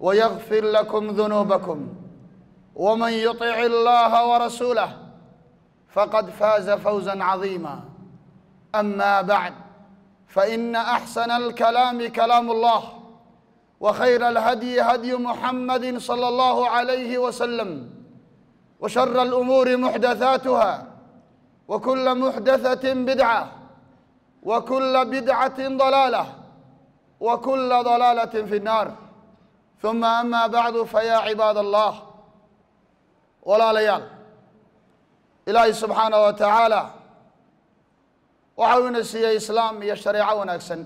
ويغفر لكم ذنوبكم ومن يطع الله ورسوله فقد فاز فوزا عظيما. أما بعد، فإن أحسن الكلام كلام الله، وخير الهدي هدي محمد صلى الله عليه وسلم، وشر الأمور محدثاتها، وكل محدثة بدعة، وكل بدعة ضلالة، وكل ضلالة في النار. ثم أما بعد، فيا عباد الله، ولا ليال إلهي سبحانه وتعالى وحاولنا سيا إسلام يا شريعة ونكسن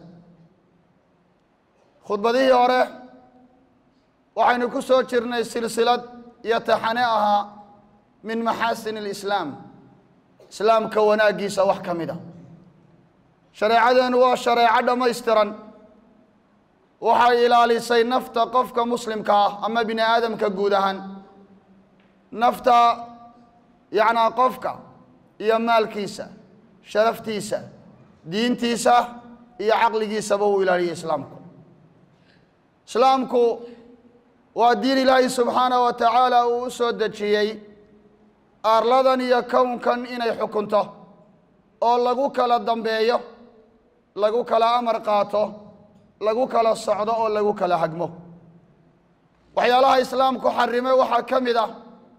خطبته هره وحين كسو جرنا سلسلة يتحنئها من محاسن الإسلام. إسلام كوناجيس وحكمدا شريعة وشريعة ما يسترن وحي إلى لسي نفط قفك مسلم كا أما بني آدم كجودهن نفط يعني قفك يا مال كيسة شرف تيسة دين تيسة يا عقل كيسة بو إلى إسلامكم. إسلامكم ودين الله سبحانه وتعالى وسود شيء أرلدن يكون كان إن يحكمته أو لجوك لا دمبيه لجوك لا أمر قاته لجوك لا الصعدة أو لجوك لا حجمه. وحيالله إسلامكم حرمه وحكمه ده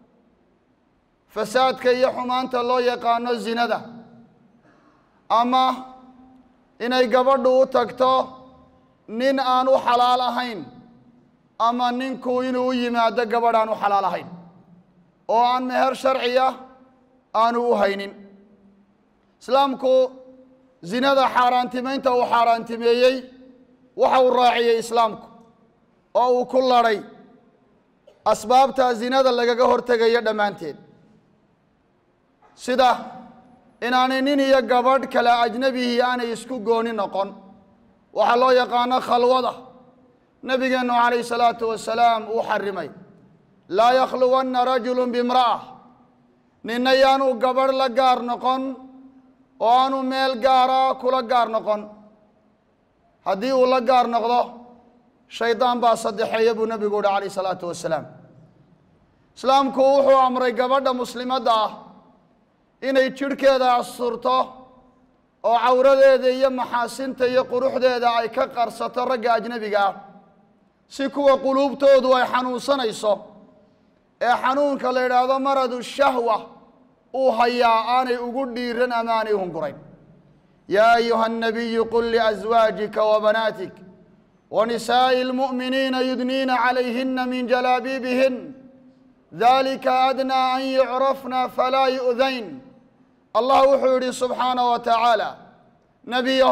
فساد كي يحمان الله يقانو الزنا ده أما إن يقبضوا تكتو نين آنو حلال هين أما نين كوينو يماد قبضانو حلال هين أو عن مهر شرعية آنو هينين. إسلامكو زنا ده حارانتمين تو حارانتميي وحو الراعي إسلامكو أو كل ري أسباب تا زنا ده لغا هورتغايا دمانتين سيدا إناني نين هي قبض كلا أجنبي أنا يسكو قوني نقون وحلو يقانا خلوضة نبينا عليه الصلاة والسلام وحرمي لا يخلون رجل بامرأة نينيانو قبر لقار نقون وانو ميل قارا كلا قار نقون هديو لقار نقضو شيطان با صدحي يبو نبي قول عليه الصلاة والسلام. اسلام كوحو عمري قبر مسلمة دا إنay jirkeeda asurto oo cawradeeda iyo maxaasinta iyo quruxdeeda ay ka qarsato ragga ajnabiga si kuwa quluubtoodu ay xanuunsanayso ee xanuunka la yiraahdo maradu shahwa uu hayaa aanay ugu dhiiran amaanay hungurayn. yaa ayuha an-nabiy qul li azwaajika wa banaatik wa nisaa'i al-mu'miniina yudniina 'alayhinna min jalaabibihin dhalika adnaa an yu'rafna falaa yu'dayn. الله وحوري سبحانه وتعالى نبيه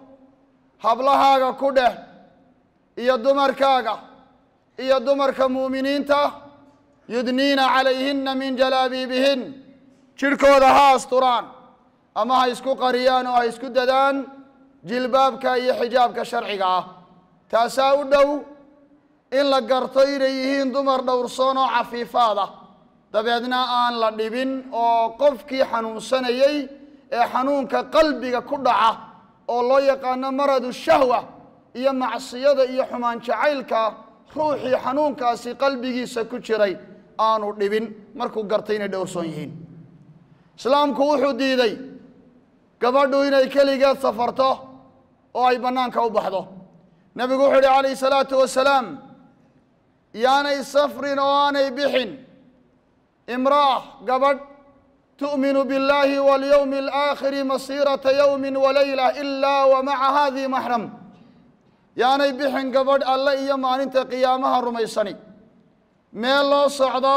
هبلهاغا كده إيا دمركاغا إيا دمرك مؤمنين تا يدنين عليهن من جلابيبهن شركو دها استران أما هايسكو قريان وهايسكو ددان جلبابك إيا حجابك شرعيغا تاساو دو إن لقرطير يهين دمر دورسونو عفيفاده dabeedna aan la dhibin oo qofkii xanuunsanayay ee xanuunka qalbiga ku dhaca oo loo yaqaan maradu shahwa iyo macsiyada iyo xumaan jacaylka ruuxii xanuunkaasi qalbigiisa ku jiray aanu dhibin markuu gartay inay dhowrsoon yihiin. islaamku wuxuu diiday gabadhu inay kaligeed safarto oo ay banaanka u baxdo. nabigu wuxuu yiri alayhi salaatu wasalaam yaanay safrin oo aanay bixin امرأة قبل تؤمن بالله واليوم الآخر مصيرة يوم وليلة إلا ومع هذه محرم. يعني بحن قبل الله يمان انت قيامها الرميساني ما الله صعده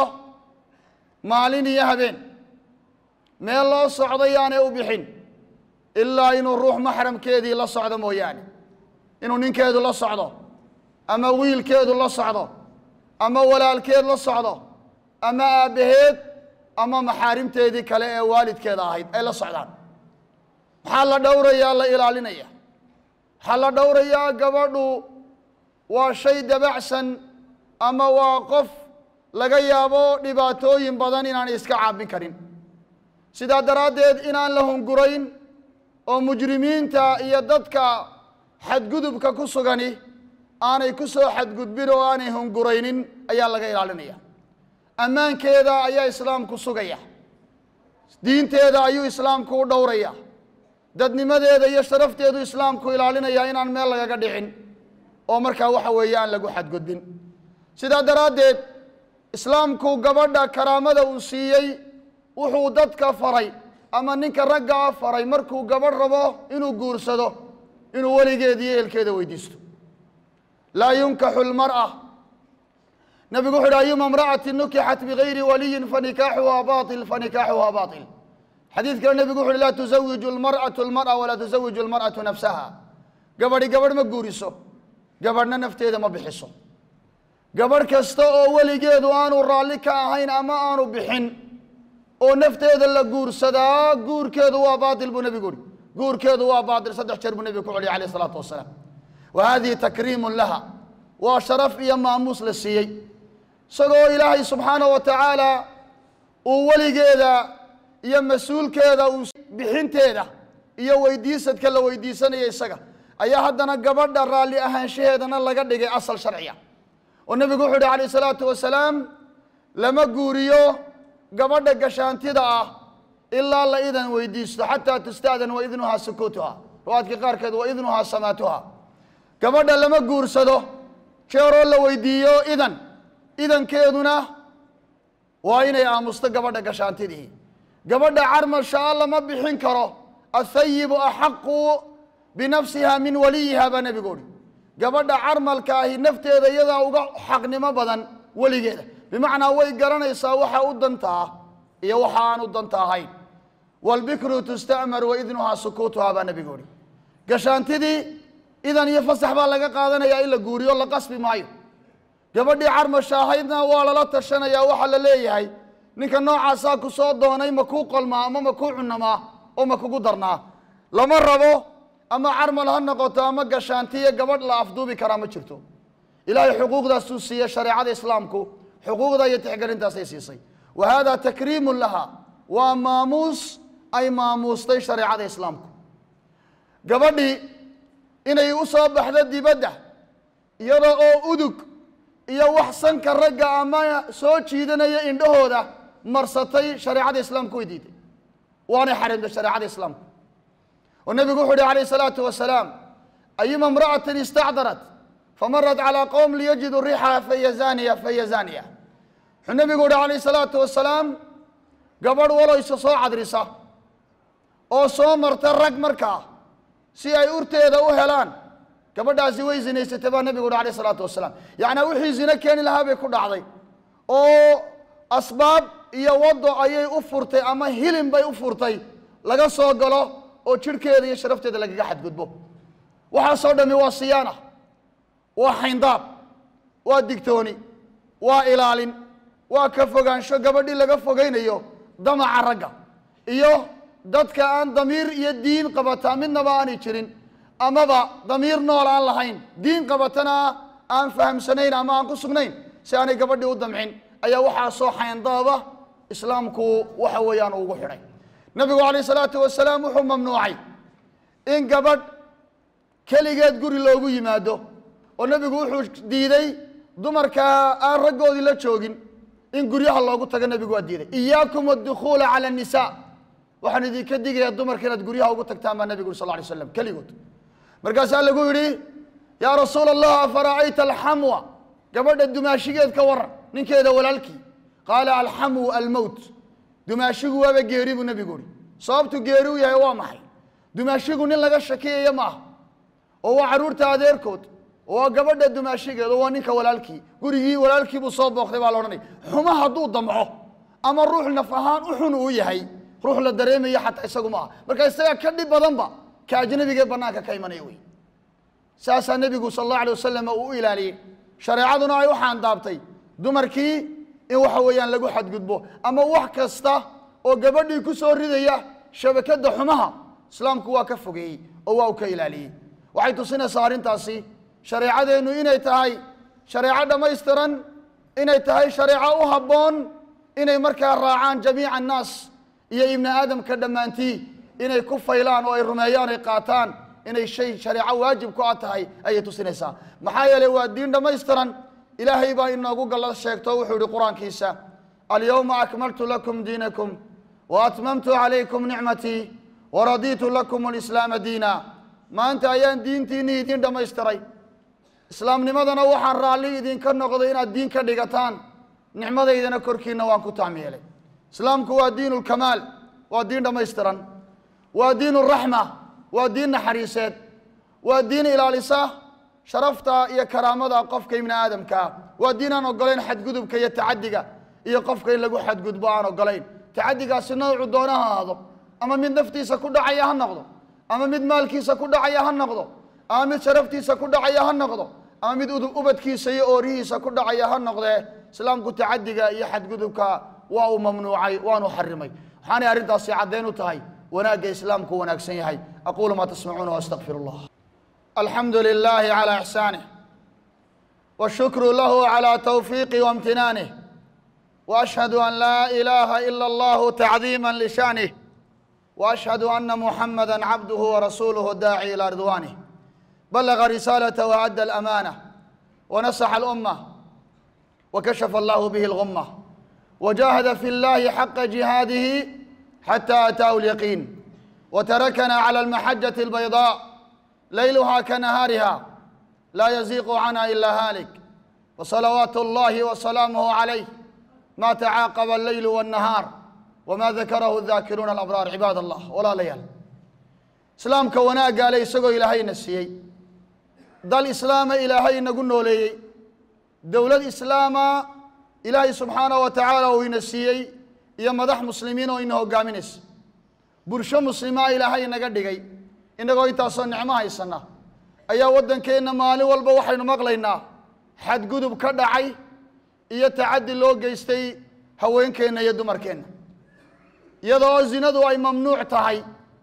مالين يهبين ما الله صعده يعني وبحن إلا إنه الروح محرم كيدي لا صعده مو يعني إنه نين كيدو لا صعده أما ويل كيدو لا صعده أما ولا الكيد لا صعده أما أبهد أما محارم تيدي كلا والد كذا هيد أي لا صعدان حال دورة يا الله إلى علينا حال دورة يا قبضوا وشيء دبعسا أما واقف لقيابو لباتوين بدن إن إسكعاب بكرين سيدا درادد إن لهم قرين ومجرمين تا يددك حد قدبك كسغاني aanay ku soo xadgudbin oo aanay hunguraynin ayaa laga ilaalinaya ammaankeeda ayaa islaamku sugaya diinteeda ayuu islaamku u dhowraya dadnimadeeda iyo sharafteedu islaamku ilaalinaya inaan meel lagaga dhicin oo markaa waxa weeye aan lagu xadgudbin sidaa daraaddeed islaamku gabadha karaamada uu siiyey wuxuu dadka faray ama ninka ragga ah faray markuu gabadh rabo inuu guursado inuu weligeeda iyo ehelkeeda weydiisto laa yunkaxu lmar'a nabigu wuxu uhi ayuma imra'ati nukixat bigayri waliyin fanikaaxuhaa baatil fanikaaxuhaa baatil xadiid kale nebigu wuxu uhi laa tusawiju lmar'atu lmar'a walaa tusawiju lmar'atu nafsaha gabadhi gabadh ma guuriso gabadhna nafteeda ma bixiso gabadh kasta oo weligeedu aanu raalli ka ahayn ama aanu bixin oo nafteeda la guursadaa guurkeedu waa baatil buu nebigu uhi guurkeedu waa baatil 3 jeer buu nebigu ku celiyay calayhi salaatu wasalaam wa hadihi takriimun laha waa sharaf iyo maamuus la siiyey isagoo ilaahay subxaanahu wa tacaala uu weligeeda iyo mas-uulkeeda uu bixinteeda iyo weydiisadka la weydiisanaya isaga ayaa haddana gabadha raalli ahaanshaheedana laga dhigay asal sharciya oo nebigu wuxuu uhi calayhi salaatu wasalaam lama guuriyo gabadha gashaantida ah ilaa la idan weydiisto xataa tusta'dan wa idnuhaa sukuutuha riwaayadka qaarkeed wa idnuhaa samaatuha gabadha lama guursado jeeroo la weydiiyo idankeeduna waa inay aamusto gabadha gashaantidii gabadha carmalsha alla ma bixin karo athayibu axaqu binafsiha min waliyiha baa nebigu uhi gabadha carmalka ahi nafteeda iyadaa uga xaqnimo badan weligeeda bimacnaa way garanaysaa waxa u danta ah iyo waxa aan u danta ahayn walbikru tusta'mar wa idnuhaa sukuutuhaa baa nebigu uhi gashaantidii idan iyo fasax baa laga qaadanayaa in la guuriyo la qasbi maayo gabadhii carmasha ahaydna waa lala tashanayaa waxaa la leeyahay ninka noocaasaa ku soo doonay ma kuu qolmaa ama ma kuu cunamaa oo ma kugu darnaa lama rabo ama carmal ha noqoto ama gashaantiyo gabadh la afduubi karaa ma jirto ilaahay xuquuqdaasuu siiyey shareecada islaamku xuquuqda iyo tixgelintaasay siisay wa haadaa takriimun laha waa maamuus ay maamuustay shareecada islaamku gabadhii inay u soo baxdo dibadda iyada oo udug iyo wax sanka ragga ama soo jiidanaya indhahooda marsatay shareecada islaamku way diiday waanay xarimtay shareecada islaamku oo nebigu wuxuu uhi calayhi salaatu wasalaam ayuma imra'atin istacdarat famarat calaa qowm liyajiduu riixaha fahiya zaaniya wuxuu nebigu uhi calayhi salaatu wasalaam gabadh waloysa soo cadrisa oo soo marta rag markaa si ay urteeda u helaan gabadhaasi way zinaysatay baa nebigu uhi calayhi salaatu wasalaam yacnaa wixii zino keeni lahaa bay ku dhacday oo asbaab iyo waddo ayay u furtay ama hilin bay u furtay laga soo galo oo jidhkeeda iyo sharafteeda lagaga xadgudbo waxaasoo dhammi waa siyaana waa xayndaab waa digtooni waa ilaalin waa ka fogaansho gabadhii laga fogaynayo damaca ragga iyo dadka aan damiir iyo diin qabataa midnaba aanay jirin amaba damiir nool aan lahayn diin qabatana aan fahamsanayn ama aan ku sugnayn si aanay gabadhii u damcin ayaa waxaasoo xayndaaba islaamku waxa weeyaan ugu xidhay nabigu calayhi salaatu wasalaam wuxuu mamnuucay in gabadh keligeed guri loogu yimaado oo nebigu wuxuu diiday dumarka aan raggoodii la joogin in guryaha loogu tago nebigu waa diiday iyaakum addukhuula cala annisaa waxaan idinka digayaa dumarka inaad guryaha ugu tagtaan baa nebigu uri sal lla alay slam keligood markaasaa lagu yidhi yaa rasuula allah afara'ayta alxamwa gabadha dumaashigeed ka waran ninkeeda walaalkii qaala alxamwu almowt dumaashigu waaba geeri buu nebigu uhi sababtu geeri u yahay waa maxay dumaashigu nin laga shakiyaya ma aha oo waa carruurta adeerkood oo waa gabadha dumaashigeed oo waa ninka walaalkii gurigii walaalkii buu soo booqday baa la odhanaya xuma hadduu damco ama ruux naf ahaan u xun uu yahay ruux la dareemaya xataa isagu ma aha marka isagaa ka dhib badanba ka ajnabigee bannaanka ka imanaya wey saasaa nebigu sal allahu alay wasalam uu u ilaaliyey shareecaduna ay u xaandaabtay dumarkii in waxa weeyaan lagu xadgudbo ama wax kasta oo gabadhii ku soo ridaya shabakadda xumaha islaamku waa ka fogeeyey oo waa u ka ilaaliyey waxay tusinaysaa arrintaasi shareecadeennu inay tahay shareeco dhammaystiran inay tahay shareeco u habboon inay markaa raacaan jamiica annaas iyo ibni aadamka dhammaantii inay ku faylaan oo ay rumeeyaan ay qaataan inay shay shariico waajib ku tahay ayay tusinaysaa maxaa yeelay waa diin dhamaystiran ilaahay baa inoogu gallad sheegto wuxuu yidhi qur-aankiisa alyawma akmaltu lakum diinakum wa atmamtu calaykum nicmatii wa radiitu lakum alislaama diina maanta ayaan diintiinii idin dhamaystiray islaamnimadana waxaan raalli idinka noqday inaad diin ka dhigataan nicmadaydana korkiina waan ku taamiyeelay islaamku waa diinu lkamaal waa diin dhamaystiran waa diinu raxma waa diin naxariiseed waa diin ilaalisa sharafta iyo karaamada qofka ibni aadamka waa diin aan ogolayn xadgudubka iyo tacadiga iyo qofka in lagu xadgudbo aan ogolayn tacadigaasi noocu doonaha ahaado ama mid naftiisa ku dhacaya ha noqdo ama mid maalkiisa ku dhacaya ha noqdo ama mid sharaftiisa ku dhacaya ha noqdo ama mid ubadkiisa iyo oorihiisa ku dhacaya ha noqdee islaamku tacadiga iyo xadgudubka waa uu mamnuucay waanu xarimay waxaanay arrintaasi caddayn u tahay wanaagga islaamku wanaagsan yahay aquulu maa tasmacuuna waastaqfiru allah alxamdu lilaahi calaa ixsaanih washukru lahu calaa tawfiiqi waimtinaanih waashhadu an laa ilaaha ila allahu tacdiima lishaanih waashhadu ana muxamada cabduhu warasuuluhu daaci ilaa ridwaanih بلغ رسالة وأدى الأمانة ونصح الأمة وكشف الله به الغمة وجاهد في الله حق جهاده حتى أتاه اليقين وتركنا على المحجة البيضاء ليلها كنهارها لا يزيغ عنها إلا هالك وصلوات الله وسلامه عليه ما تعاقب الليل والنهار وما ذكره الذاكرون الأبرار عباد الله ولا ليال إسلام كونا قال يسقوا إلى هاي نسيي dal islaama ilaahay inagu nooleeyey dowlad islaama ilaahay subxaanahu wa tacaala uu ina siiyey iyo madax muslimiin oo ina hogaaminaysa bulsho muslimaa ilaahay inaga dhigay inagoo intaasoo nicmo haysana ayaa waddankeenna maalin walba waxaynu maqlaynaa xadgudub ka dhacay iyo tacaddi loo geystay haweenkeenna iyo dumarkeenna iyadoo zinadu ay mamnuuc tahay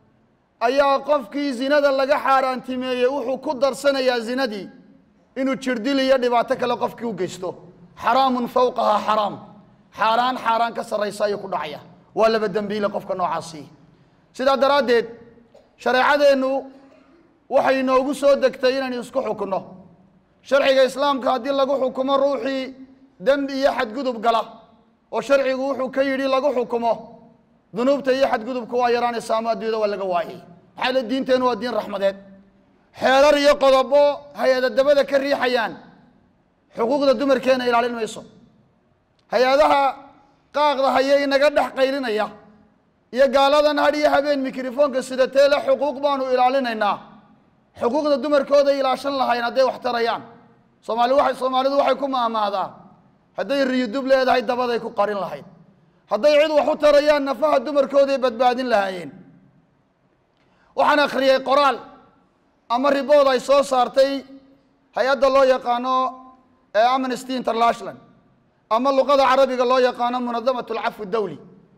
ayaa qofkii zinada laga xaaraantimeeyey wuxuu ku darsanayaa zinadii inuu jirdil iyo dhibaato kale qofkii u geysto xaraamun fawqahaa xaraam xaaraan ka sarraysa ayuu ku dhacaya waa laba dembiile qofka noocaasi sidaa daraaddeed shareecadeennu waxay inoogu soo degtay inaynu isku xukunno sharciga islaamka haddii lagu xukumo ruuxii dembi iyo xadgudub gala oo sharcigu wuxuu ka yidhi lagu xukumo dunuubta iyo xadgudubku waa yaraanaysa ama adduunyada waa laga waayay maxaa la diinteenu waa diin raxmadeed xeerar iyo qodobo hay-ada dabada ka riixayaan xuquuqda dumarkeena ilaalin mayso hay-adaha qaaqda haya inaga dhex qaylinaya iyo gaaladan hadh iyo habeen mikrofoonka sidatee le xuquuq baanu ilaalinaynaa xuquuqda dumarkooda ilaashan lahayn hadday wax tarayaan soomaalidu waxay ku maamaadaa hadday riyudub leedahay dabaday ku qarin lahayd hadday cid wax u tarayaan nafaha dumarkooday badbaadin lahaayeen waxaan akhriyey qoraal ama ribood ay soo saartay hay-adda loo yaqaano ee amnesty international ama luqada carabiga loo yaqaano munadamat alcafwi dawli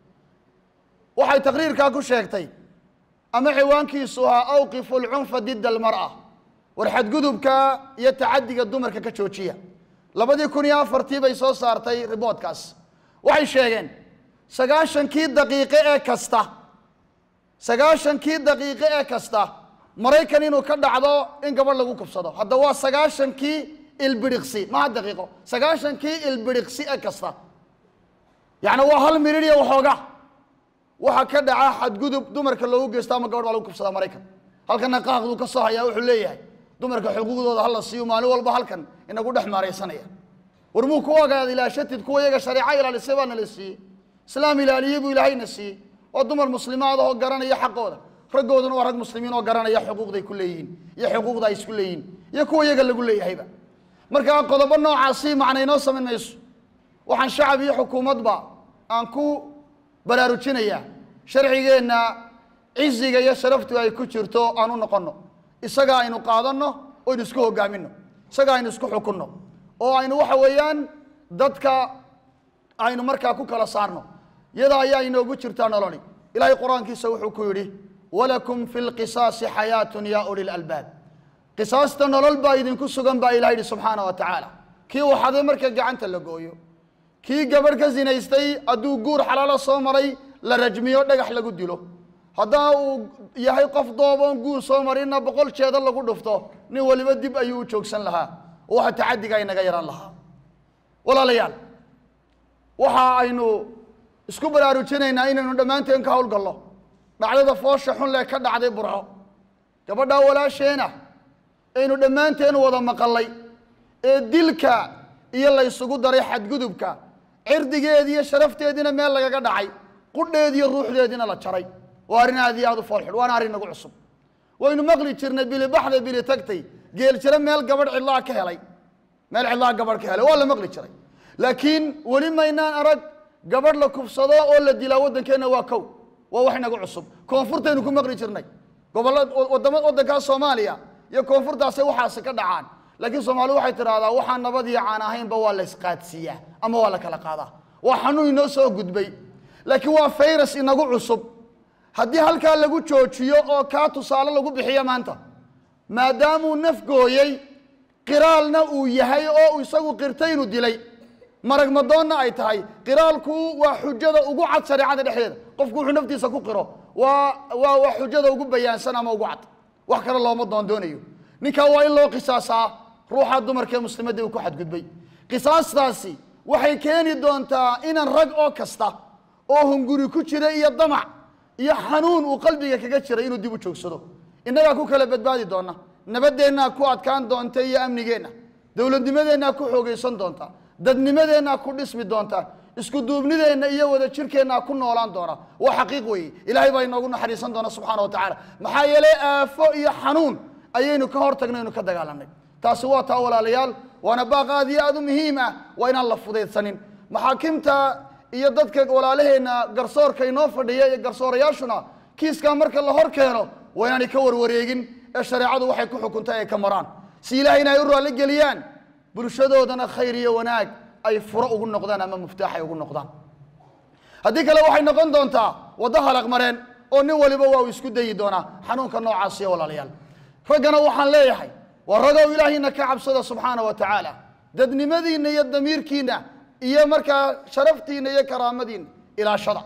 waxay taqriirkaa ku sheegtay ama ciwaankiisu ahaa awqifu alcunfa dida almar'a war xadgudubka iyo tacadiga dumarka ka joojiya 2004 bay soo saartay riboodkaas waxay sheegeen 90kii daqiiqe ee kasta maraykan inuu ka dhacdo in gabadh lagu kubsado hadda waa 90kii ilbiriqsi maaha daqiiqo 90kii ilbiriqsi ee kasta yacni waa 1 mirir iyo waxooga waxa ka dhaca xadgudub dumarka loogu geysto ama gabadh baa lagu kubsada maraykan halkana qaaqdu ka soo hayaa wuxuu leeyahay dumarka xuquuqdooda hala siiyo maalin walba halkan inagu dhex maaraysanaya war muu ku ogaada ilaashatid kuwa iyaga shariico ilaalisay baana la siiyey islaam ilaaliye buu ilaahayna siiyey oo dumar muslimaad oo garanaya xaqooda raggooduna waa rag muslimiin oo garanaya xuquuqday ku leeyihiin iyo xuquuqda ay isku leeyihiin iyo kuwa iyaga lagu leeyahayba marka qodobo noocaasi macna inoo samayn mayso waxaan shacab iyo xukuumadba aan ku baraarujinayaa sharcigeenna ciziga iyo sharaftu ay ku jirto aan u noqonno isaga aynu qaadanno oo aynu isku hogaaminno isaga aynu isku xukunno oo aynu waxa weeyaan dadka aynu markaa ku kala saarno iyada ayaa inoogu jirtaa nololi ilaahay qur-aankiisa wuxuu ku yidhi walakum fi lqisaasi xayaatun yaa uli lalbaab qisaasta nolol baa idinku sugan baa ilaha yidhi subxaana wa tacaala kii uu xaday marka gacanta la gooyo kii gabadh ka zinaystay hadduu guur xalaalo soo maray la rajmiyo dhagax lagu dilo هذا يهي قف ضوبان قول صومرينا بقول شيء هذا اللي قلت فته نولي بدي بأيو شوكسن لها واحد تعدي جاي نغيران لها ولا ليال وها إنه اسكوبر أروتشينا إنه ندمانتين كهول قالله بعد هذا فوش حن لك كذا عدي برا كبدا ولا شينا إنه ندمانتين وضع مقلي دلك يلا يسقط دري حد جذبك عرض جدي شرفت يدينا مال لك كذا عي قد يدي الروح يدينا لا تشري وارنا هذه هذا فرح وانا أرينا قعصب وإنه مغلي ترنا بلي بحر بلي تكتي قال ترى مال قبر الله كهلي مال الله قبر كهلي ولا مغلي تري لكن ولما إننا أرد قبر لكم صداء ولا دلاود كنا واكو ووحنا قعصب كونفورت إنكم مغلي ترني قبل ودمت كالصوماليا يا كونفورت أسوي حاسك دعان لكن صومالي واحد ترى هذا وحنا بدي عناهين بوال إسقاطية أما ولا كلا قاضي وحنو ينسوا قد بي لكن هو فيروس إنه قعصب هدي هالكال لقو تشوتشيو أو كاتو صالة لقو بحيا مانتا ما دامو نفقويي قرالنا ويهي أو يساقو قرتين وديلي مرق مدونا أي تهي قرالكو وحجة وقعد سريعة الحيد قفكو حنفتي ساكو قرو وحجة وقو بيان سنة ما وقعد وحكر الله مدون دونيو نكاوا إلا قصاصا روحا دمر كمسلمة دي وكو حد قد بي قصاص تاسي وحي كيني دونتا إنا الرق أو كستا أو هنقوري كوشيري إيا الضمع يا حنون وقلبك كجشر إنه ديبو تشوكسدو إننا كو كلا بدبادي دونا نبدأنا كو أتكان دونتا يا أمنيجينا دولة دمدنا كو حوجيسون دونتا دد نمدنا كو اسم دونتا اسكو دوبنينا إياه وده شركنا كو نولان دونا وحقيقي إلهي باينا قلنا حريصان دونا سبحانه وتعالى محايلة فوق يا حنون أيينو كهور تجنينو كدجالنا تاسوات أول ليال وأنا باقي هذه أدو مهمة وإن الله فضيت سنين محاكمتا iyo dadka walaalaheena garsoorka inoo fadhiya ee garsoorayaashuna kiiska marka la hor keeno waa inaan ka warwareegin ee shariicadu waxay ku xukuntay ay ka maraan si ilaahayna ay u raali galiyaan bulshadoodana khayr iyo wanaag ay furo ugu noqdaan ama muftaax ay ugu noqdaan haddii kale waxay noqon doontaa wada halaq mareen oo nin waliba waa isku dayi doonaa xanuunka noocaas iyo walaalayaal ragana waxaan leeyahay waa ragow ilaahayna ka cabsada subxaanahu wa tacaala dadnimadiina iyo damiirkiina iyo marka sharaftiina iyo karaamadiina ila shada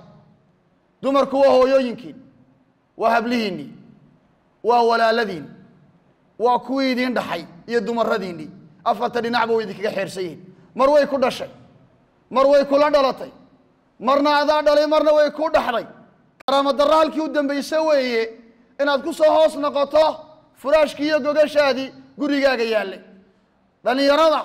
dumarku waa hooyooyinkiin waa hablihiinni waa walaaladiin waa kuwiidin dhaxay iyo dumaradiinni afarta dhinac buu idinkaga xeersan yihiin mar way ku dhashay mar way kula dhalatay marna adaa dhalay marna way ku dhaxday karaama daraalkii u dambeysay weeye inaad ku soo hoos noqoto furaashkii iyo gogashaadii gurigaaga yaallay dhalinyarada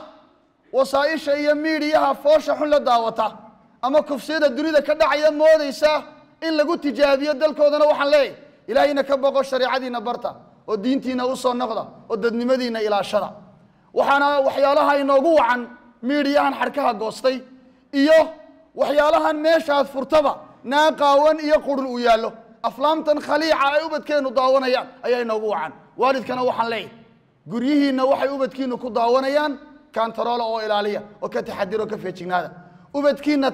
وصايشة هي ميدياها فوشة حلا داوتا أما كفسيدة الدنيا كدعية موديسة إلا قلت تجابية دلكودنا وحن ليه إلهينا كبقوا الشريعة دي نبرتا ودينتينا وصل نقضة وددني مدينة إلى شرع وحنا وحيالها ينوقوا عن ميدياها حركها قوستي إيوه وحيالها ميشات فرطبة ناقاون يقرن ويالو أفلام تنخليعة أيوبت كانوا داونيان أي ينوقوا عن والد كانوا وحن ليه قريه نوحي أيوبت كانوا كداونيان كان ترى له إلالية وكتحدير وكفيتشين هذا وبتكينا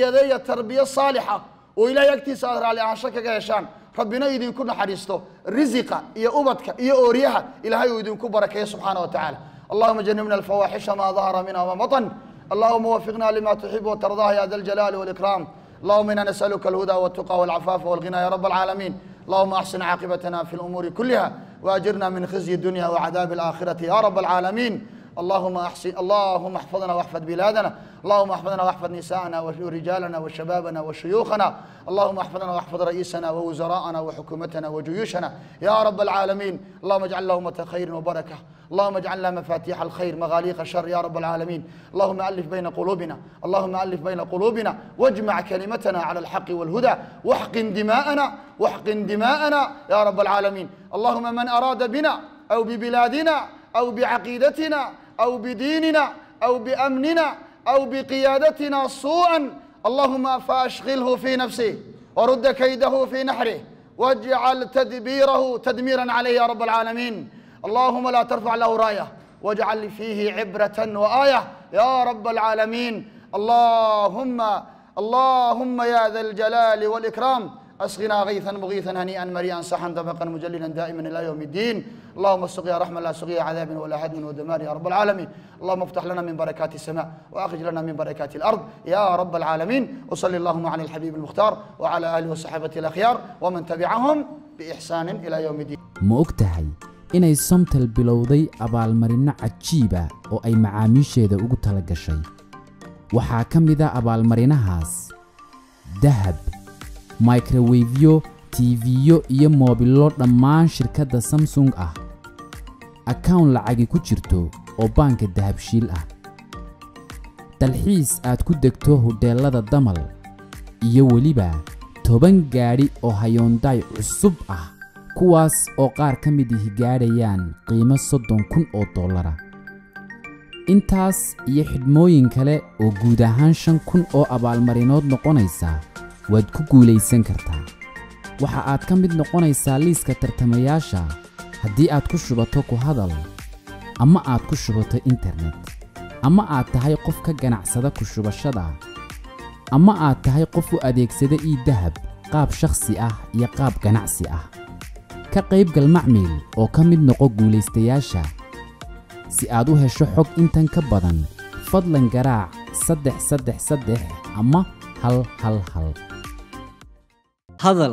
تربية صالحة وإلى يكتي صادر على عشاك جيشان ربنا يدين كنا حريصته رزقا يا أبتك يا أوريها إلى هاي يدين كبرك يا سبحانه وتعالى اللهم جنبنا الفواحش ما ظهر منها وما بطن اللهم وفقنا لما تحب وترضاه يا ذا الجلال والإكرام اللهم إنا نسألك الهدى والتقى والعفاف والغنى يا رب العالمين اللهم أحسن عاقبتنا في الأمور كلها وأجرنا من خزي الدنيا وعذاب الآخرة يا رب العالمين اللهم احفظنا واحفظ بلادنا اللهم احفظنا واحفظ نساءنا ورجالنا وشبابنا وشيوخنا اللهم احفظنا واحفظ رئيسنا ووزراءنا وحكومتنا وجيوشنا يا رب العالمين اللهم اجعل لهم خير وبركة اللهم اجعل لنا مفاتيح الخير مغاليق الشر يا رب العالمين اللهم ألف بين قلوبنا اللهم ألف بين قلوبنا واجمع كلمتنا على الحق والهدى واحقن دماءنا يا رب العالمين اللهم من أراد بنا أو ببلادنا أو بعقيدتنا أو بديننا أو بأمننا أو بقيادتنا سوءا اللهم فأشغله في نفسه ورد كيده في نحره واجعل تدبيره تدميرا عليه يا رب العالمين اللهم لا ترفع له راية واجعل فيه عبرة وآية يا رب العالمين اللهم يا ذا الجلال والإكرام أسقنا غيثا مغيثا هنيئا مريئا صحا دفقا مجللا دائما إلى يوم الدين اللهم سقيا رحمة لا سقيا عذاب ولا هدم ودمار يا رب العالمين اللهم افتح لنا من بركات السماء وأخرج لنا من بركات الأرض يا رب العالمين وصلي اللهم على الحبيب المختار وعلى آله وصحبه الأخيار ومن تبعهم بإحسان إلى يوم الدين ma ogtahay inay Somtel bilowday abaalmarino cajiib ah oo ay macaamiisheeda ugu tala gashay waxaa ka mid ah abaalmarinahaas dahab microwave TV-yo iyo moobilo dhammaan shirkadda Samsung ah account lacag ku jirto oo banka dahabshiil ah dalxiis aad ku degto hoteelada damal iyo waliba 10 gaari oo Hyundai cusub ah kuwaas oo qaar ka mid ah gaarayaan qiimo $30,000 intaas iyo xidhmooyin kale oo guud ahaan 5,000 oo abaalmarinood noqonaysa waad ku guuleysan kartaa waxa aad ka mid noqonaysaa liiska tartamayaasha haddii aad ku shubato ku hadal ama aad ku shubato internet ama aad tahay qof ka ganacsada ku shubashada ama aad tahay qof u adeegsada dahab qaab shakhsi ah iyo qaab ganacsi ah ka qaybgal macmiil oo ka mid noqo guuleystayaasha si aad u hesho xog intan ka badan fadlan garaac 333 ama 111 hadal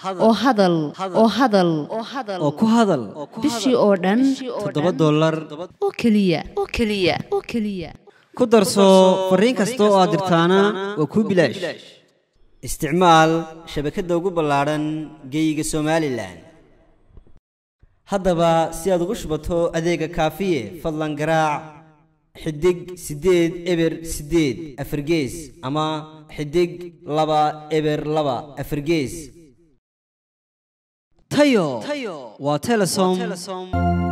oo ku hadal bishii oo dhan $7 oo kaliya ku darso fariin kasta oo aad dirtaana waa ku bilaash isticmaal shabakadda ugu ballaaran geyga Somaliland haddaba si aad ugu shubato adeega kaafiye fadlan garaac xidig 8 eber 8 afargees ama xidig 2 eber 2 afargees tayo waa Telesom